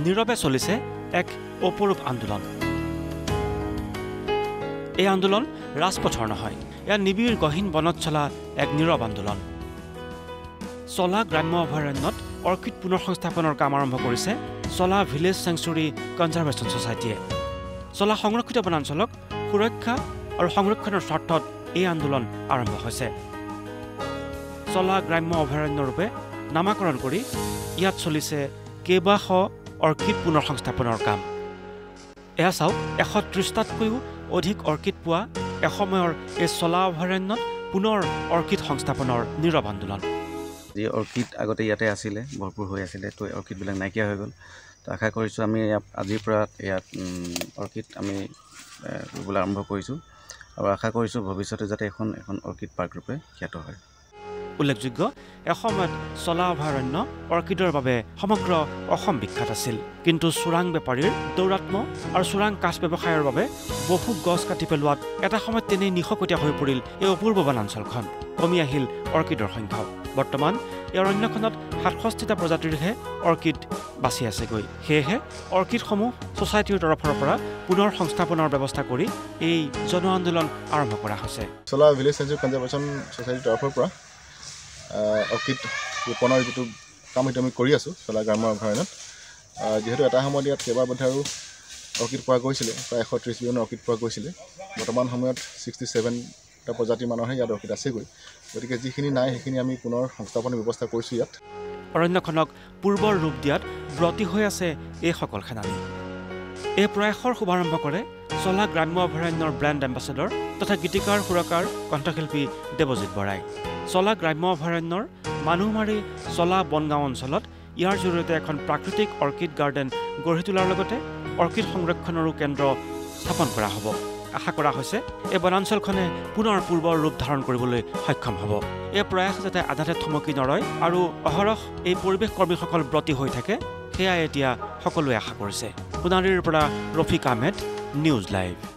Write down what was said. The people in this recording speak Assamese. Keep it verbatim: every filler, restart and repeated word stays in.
নীৰৱে চলিছে এক অপৰূপ আন্দোলন। এই আন্দোলন ৰাজপথৰ নহয়, এয়া নিবিড় গহীন বনত চলা এক নীৰৱ আন্দোলন। চলা গ্ৰাম্য অভয়াৰণ্যত অৰ্কিড পুনৰ সংস্থাপনৰ কাম আৰম্ভ কৰিছে চলা ভিলেজ চেংচুৰী কনজাৰভেশ্যন ছ'চাইটিয়ে। চলা সংৰক্ষিত বনাঞ্চলক সুৰক্ষা আৰু সংৰক্ষণৰ স্বাৰ্থত এই আন্দোলন আৰম্ভ হৈছে। চলা গ্ৰাম্য অভয়াৰণ্য ৰূপে নামাকৰণ কৰি ইয়াত চলিছে কেইবাশ অৰ্কিড পুনৰ সংস্থাপনৰ কাম। এয়া চাওক, এশ ত্ৰিশটাতকৈও অধিক অৰ্কিড পোৱা এসময়ৰ এই চলা অভয়াৰণ্যত পুনৰ অৰ্কিড সংস্থাপনৰ নীৰৱ আন্দোলন। যি অৰ্কিড আগতে ইয়াতে আছিলে, ভৰপূৰ হৈ আছিলে, তো অৰ্কিডবিলাক নাইকিয়া হৈ গ'ল। তো আশা কৰিছোঁ আমি আজিৰ পৰা ইয়াত অৰ্কিড আমি কৰিবলৈ আৰম্ভ কৰিছোঁ আৰু আশা কৰিছোঁ ভৱিষ্যতে যাতে এখন এখন অৰ্কিড পাৰ্ক ৰূপে খ্যাত হয়। উল্লেখযোগ্য, এসময়ত চলা অভয়াৰণ্য অৰ্কিডৰ বাবে সমগ্ৰ অসম বিখ্যাত আছিল। কিন্তু চোৰাং বেপাৰীৰ দৌৰাত্ম আৰু চোৰাং কাঠ ব্যৱসায়ৰ বাবে বহু গছ কাটি পেলোৱাত এটা সময়ত তেনেই নিশকতীয়া হৈ পৰিল এই অপূৰ্ব বনাঞ্চলখন। কমি আহিল অৰ্কিডৰ সংখ্যাও। বৰ্তমান এই অৰণ্যখনত সাতষষ্ঠিটা প্ৰজাতিৰহে অৰ্কিড বাচি আছেগৈ। সেয়েহে অৰ্কিডসমূহ ছ'চাইটিৰ তৰফৰ পৰা পুনৰ সংস্থাপনৰ ব্যৱস্থা কৰি এই জন আন্দোলন আৰম্ভ কৰা হৈছে। চলা ভিলেজ চেঞ্চুৰী কনজাৰভেশ্যন ছ'চাইটিৰ তৰফৰ পৰা অৰ্কিড ৰোপণৰ যিটো কাম সেইটো আমি কৰি আছোঁ চলা গ্ৰাম্য অভয়াৰণ্যত। যিহেতু এটা সময়ত ইয়াত কেইবাবছৰো অৰ্কিড পোৱা গৈছিলে, প্ৰায় এশ ত্ৰিছ বিলিয়ন অৰ্কিড পোৱা গৈছিলে। বৰ্তমান সময়ত ছিক্সটি ছেভেনটা প্ৰজাতিৰ মানুহে ইয়াত অৰ্কিড আছেগৈ। গতিকে যিখিনি নাই সেইখিনি আমি পুনৰ সংস্থাপনৰ ব্যৱস্থা কৰিছোঁ ইয়াত। অৰণ্যখনক পূৰ্বৰ ৰূপ দিয়াত ব্ৰতী হৈ আছে এইসকল সেনানী। এই প্ৰয়াসৰ শুভাৰম্ভ কৰে চলা গ্ৰাম্য অভয়াৰণ্যৰ ব্ৰেণ্ড এম্বাছেডৰ তথা গীতিকাৰ সুৰকাৰ কণ্ঠশিল্পী দেৱজিৎ বৰাই। চলা গ্ৰাম্য অভয়াৰণ্যৰ মানুহমাৰী চলা বনগাঁও অঞ্চলত ইয়াৰ জৰিয়তে এখন প্ৰাকৃতিক অৰ্কিড গাৰ্ডেন গঢ়ি তোলাৰ লগতে অৰ্কিড সংৰক্ষণৰো কেন্দ্ৰ স্থাপন কৰা হ'ব। আশা কৰা হৈছে এই বনাঞ্চলখনে পুনৰ পূৰ্বৰ ৰূপ ধাৰণ কৰিবলৈ সক্ষম হ'ব। এই প্ৰয়াস যাতে আধাতে থমকি নৰয় আৰু অহৰহ এই পৰিৱেশ কৰ্মীসকল ব্ৰতী হৈ থাকে, সেয়াই এতিয়া সকলোৱে আশা কৰিছে। সোণাৰীৰ পৰা ৰফিক আহমেদ, নিউজ লাইভ।